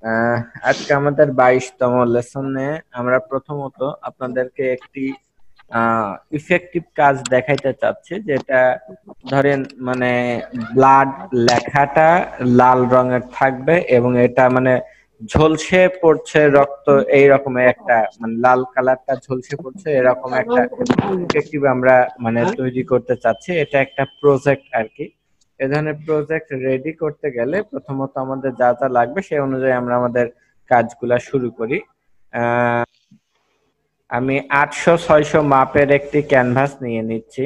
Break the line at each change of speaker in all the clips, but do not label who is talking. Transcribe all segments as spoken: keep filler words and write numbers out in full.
আহ, আজকে আমাদের বাইশতম লেসনে আমরা প্রথমত আপনাদেরকে একটি ইফেক্টিভ কাজ দেখাইতে চাচ্ছি, যেটা ধরেন মানে ব্লাড লেখাটা লাল রঙের থাকবে এবং এটা মানে ঝলসে পড়ছে রক্ত, এই রকমের একটা মানে লাল কালারটা ঝলসে পড়ছে এরকম একটা ইফেক্টিভ আমরা মানে তৈরি করতে চাচ্ছি। এটা একটা প্রজেক্ট আর কি। এ ধরনের প্রজেক্ট রেডি করতে গেলে প্রথমত আমাদের যা যা লাগবে সেই অনুযায়ী আমরা আমাদের কাজগুলা শুরু করি। আহ, আমি আটশো ছয়শো মাপের একটি ক্যানভাস নিয়ে নিচ্ছি।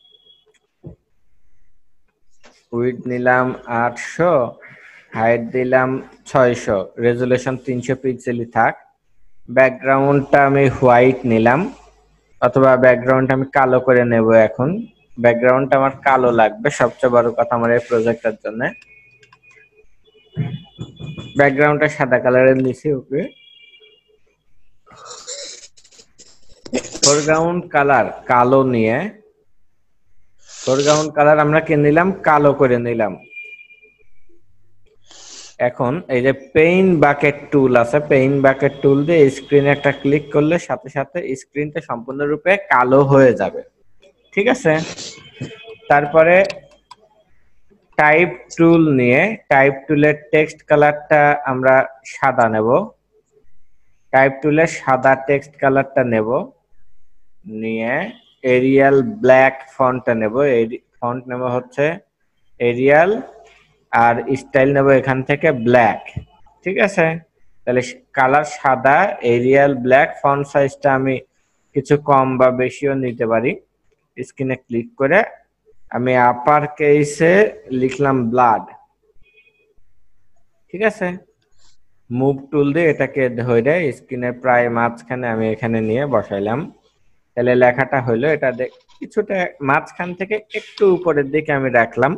উইড নিলাম আটশো, হাইট দিলাম ছয়শো, রেজুলেশন তিনশো পিক্সেলই থাক। ব্যাকগ্রাউন্ডটা আমি হোয়াইট নিলাম, অথবা ব্যাকগ্রাউন্ড আমি কালো করে নেব। এখন ব্যাকগ্রাউন্ডটা আমার কালো লাগবে, সবচেয়ে বড় কথা আমার এই প্রজেক্টের জন্য। ব্যাকগ্রাউন্ডটা সাদা কালারের নিচে ওকে। ফোরগ্রাউন্ড কালার কালো নিয়ে ফোরগ্রাউন্ড কালার আমরা কি নিলাম, কালো করে নিলাম। এখন এই যে পেইন বাকেট টুল আছে, পেইন বাকেট টুল দিয়ে স্ক্রিনে একটা ক্লিক করলে সাথে সাথে স্ক্রিনটা সম্পূর্ণরূপে কালো হয়ে যাবে। ঠিক আছে, তারপরে টাইপ টুল নিয়ে টাইপ টুলের টেক্সট কালারটা আমরা সাদা নেব। টাইপ টুলের সাদা টেক্সট কালারটা নেব, নিয়ে এরিয়াল ব্ল্যাক ফন্টটা নেব। এই ফন্ট নেব হচ্ছে এরিয়াল, আর স্টাইল নেব এখান থেকে ব্ল্যাক। ঠিক আছে, তাহলে কালার সাদা, এরিয়াল ব্ল্যাক, ফন্ট সাইজটা আমি কিছু কম বা বেশিও নিতে পারি। স্ক্রিনে ক্লিক করে আমি আপার কেসে লিখলাম ব্লাড। ঠিক আছে, মুভ টুল দিয়ে এটাকে ধরে স্ক্রিনের প্রায় মাঝখানে আমি এখানে নিয়ে বসাইলাম। তাহলে লেখাটা হইলো এটা কিছুটা মাঝখান থেকে একটু উপরের দিকে আমি রাখলাম,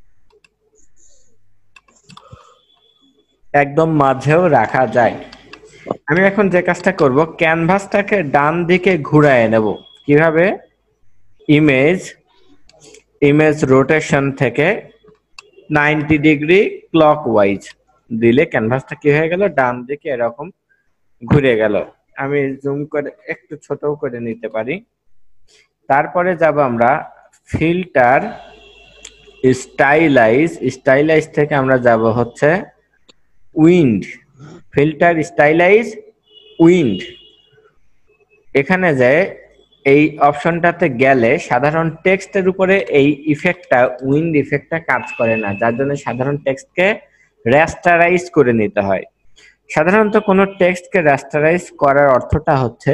একদম মাঝেও রাখা যায়। আমি এখন যে কাজটা করব, ক্যানভাসটাকে ডান দিকে ঘুরায় নেব। কিভাবে? ইমেজ ইমেজ রোটেশন থেকে নাইনটি ডিগ্রি ক্লকওয়াইজ দিলে ক্যানভাসটা কি হয়ে গেল, ডান দিকে এরকম ঘুরে গেল। আমি জুম করে একটু ছোট করে নিতে পারি। তারপরে যাব আমরা ফিল্টার স্টাইলাইজ, স্টাইলাইজ থেকে আমরা যাব হচ্ছে উইন্ড। ফিল্টার স্টাইলাইজ উইন্ড, এখানে যে এই অপশনটাতে গেলে সাধারণ টেক্সটের উপরে এই ইফেক্টটা, উইন্ড ইফেক্টটা কাজ করে না, যার জন্য সাধারণ টেক্সটকে র্যাস্টারাইজ করে নিতে হয়। সাধারণত কোনো টেক্সটকে র্যাস্টারাইজ করার অর্থটা হচ্ছে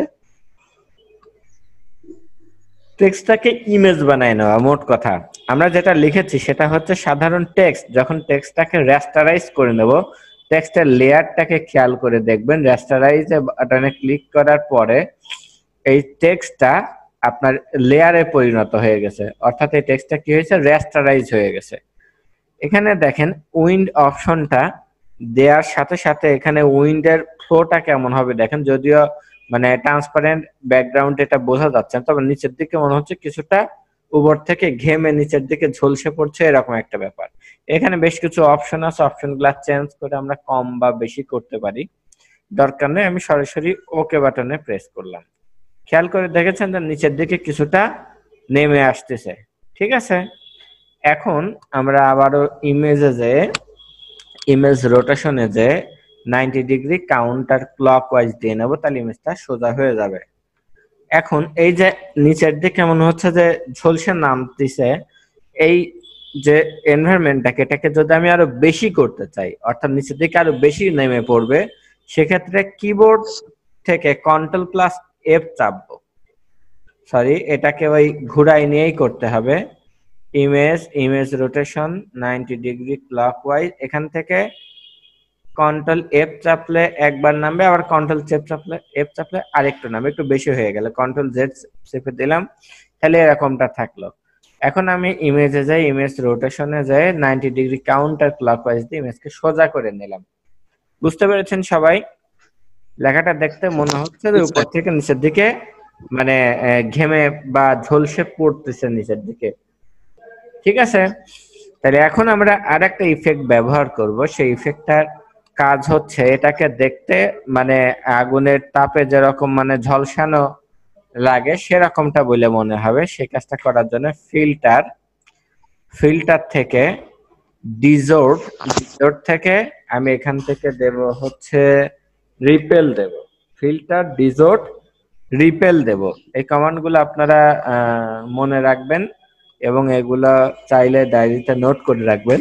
টেক্সটটাকে ইমেজ বানায় নেওয়া। মোট কথা আমরা যেটা লিখেছি সেটা হচ্ছে সাধারণ টেক্সট। যখন টেক্সটটাকে র্যাস্টারাইজ করে নেব, টেক্সটের লেয়ারটাকে খেয়াল করে দেখবেন, র্যাস্টারাইজ বাটনে ক্লিক করার পরে এই টেক্সটটা আপনার লেয়ারে পরিণত হয়ে গেছে, অর্থাৎ এই টেক্সটটা কি হয়েছে, র্যাস্টারাইজ হয়ে গেছে। এখানে দেখেন উইন্ড অপশনটা দেওয়ার সাথে সাথে এখানে উইন্ডের ফ্লোটা কেমন হবে দেখেন। যদিও মানে ট্রান্সপারেন্ট ব্যাকগ্রাউন্ড এটা বোঝা যাচ্ছে না, তবে নিচের দিকে মনে হচ্ছে কিছুটা উপর থেকে ঘেমে নিচের দিকে ঝলসে পড়ছে, এরকম একটা ব্যাপার। এখানে বেশ কিছু অপশন আছে, অপশনগুলো চেঞ্জ করে আমরা কম বা বেশি করতে পারি। দরকার নেই, আমি সরাসরি ওকে বাটনে প্রেস করলাম। খেয়াল করে দেখেছেন যে নিচের দিকে কিছুটা নেমে আসতেছে। ঠিক আছে, এখন আমরা আবারও ইমেজে যে ইমেজ রোটেশনে যে নাইনটি ডিগ্রি কাউন্টার ক্লকওয়াইজ দিয়ে নেব, তাহলে ইমেজটা সোজা হয়ে যাবে। এখন এই যে নিচের দিকে মনে হচ্ছে যে ঝলসে নামতেছে, এই যে এনভায়রনমেন্টটাকে, এটাকে যদি আমি আরো বেশি করতে চাই, অর্থাৎ নিচের দিকে আরো বেশি নেমে পড়বে, সেক্ষেত্রে কিবোর্ড থেকে কন্ট্রোল প্লাস এফ চাপবো। সরি, এটাকে ওই ঘুরাই নিয়েই করতে হবে। Image image rotation ninety degree clockwise, এখান থেকে কন্ট্রোল এফ চাপলে একবার নামবে, আবার কন্ট্রোল চেপ চাপলে এফ চাপলে আরেকটু নামবে, একটু বেশি হয়ে গেল। কন্ট্রোল জেড চেপে দিলাম, তাহলে এরকমটা থাকলো। এখন আমি ইমেজে যাই, ইমেজ রোটেশনে যাই, নাইনটি ডিগ্রি কাউন্টার ক্লকওয়াইজ দিয়ে ইমেজকে সোজা করে নিলাম। বুঝতে পেরেছেন সবাই? লেখাটা দেখতে মনে হচ্ছে যে উপর থেকে নিচের দিকে মানে ঘেমে বা ঝলসে পড়তেছে নিচের দিকে। ঠিক আছে, তাহলে এখন আমরা আর একটা ইফেক্ট ব্যবহার করব। সেই ইফেক্টটার কাজ হচ্ছে এটাকে দেখতে মানে আগুনের তাপে যেরকম মানে ঝলসানো লাগে সেরকমটা বলে মনে হবে। সেই কাজটা করার জন্য ফিল্টার ফিল্টার থেকে ডিজোর্ট ডিজোর্ট থেকে আমি এখান থেকে দেব হচ্ছে রিপেল দেব। ফিল্টার ডিজোর্ট রিপেল দেব। এই কমান্ডগুলো আপনারা মনে রাখবেন এবং এগুলা চাইলে ডায়েরিতে নোট করে রাখবেন।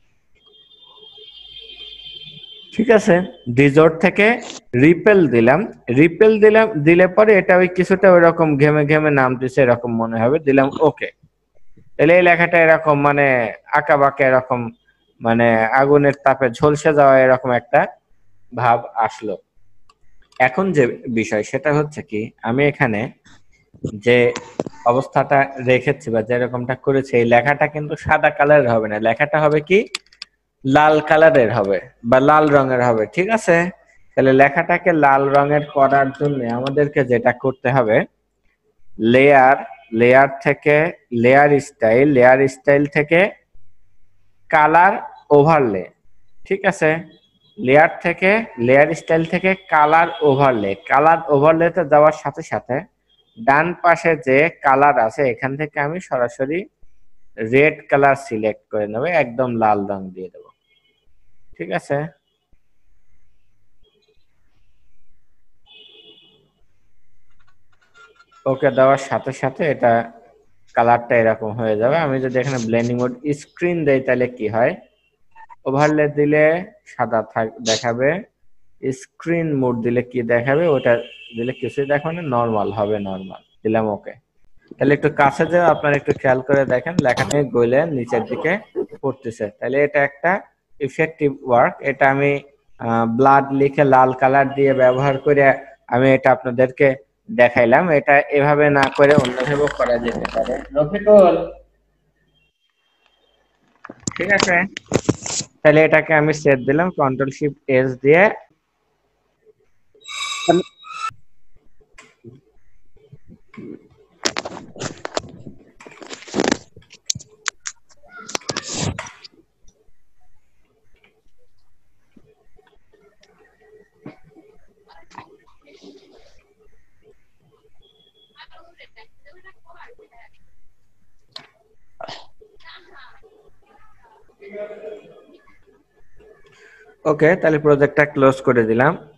ঠিক আছে, ডিজোর্ট থেকে রিপেল দিলাম। রিপেল দিলাম দিলে পরে এটা ওই কিছুটা ওইরকম ঘেমে ঘেমে নামতেছে এরকম মনে হবে। দিলাম ওকে। তাহলে এই লেখাটা এরকম মানে আঁকা বাঁকা এরকম মানে আগুনের তাপে ঝলসে যাওয়া এরকম একটা ভাব আসলো। এখন যে বিষয় সেটা হচ্ছে কি, আমি এখানে যে অবস্থাটা রেখেছি বা যেরকমটা করেছি এই লেখাটা কিন্তু সাদা কালারের হবে না, লেখাটা হবে কি লাল কালারের হবে বা লাল রঙের হবে। ঠিক আছে, তাহলে লেখাটাকে লাল রঙের করার জন্য আমাদেরকে যেটা করতে হবে, লেয়ার লেয়ার থেকে লেয়ার স্টাইল লেয়ার স্টাইল থেকে কালার ওভারলে। ঠিক আছে, লেয়ার থেকে লেয়ার স্টাইল থেকে কালার ওভারলে। কালার ওভারলেতে যাওয়ার সাথে সাথে ডান পাশে যে কালার আছে এখান থেকে আমি সরাসরি রেড কালার সিলেক্ট করে নেব, একদম লাল রং দিয়ে দেব। ঠিক আছে, ওকে দেওয়ার সাথে সাথে এটা কালারটা এরকম হয়ে যাবে। আমি যদি এখানে ব্লেন্ডিং মোড স্ক্রিন দেই তাহলে কি হয়, ওভারলে দিলে সাদা থাক দেখাবে, স্ক্রিন মোড দিলে কি দেখাবে, ওটা দিলে কিছুই দেখাবে না, নর্মাল হবে। নর্মাল দিলাম ওকে। তাহলে একটু কাছে যাও, আপনারা একটু খেয়াল করে দেখেন লেখাটা গলে নিচের দিকে পড়তেছে। তাহলে এটা একটা ইফেক্টিভ ওয়ার্ক। এটা আমি ব্লাড লিখে লাল কালার দিয়ে ব্যবহার করে আমি এটা আপনাদেরকে দেখাইলাম। এটা এভাবে না করে অন্যভাবেও করা যেতে পারে। রফিকুল, ঠিক আছে, তাহলে এটাকে আমি সেট দিলাম কন্ট্রোল শিফট এস দিয়ে। ওকে, তাহলে প্রজেক্টটা ক্লোজ করে দিলাম।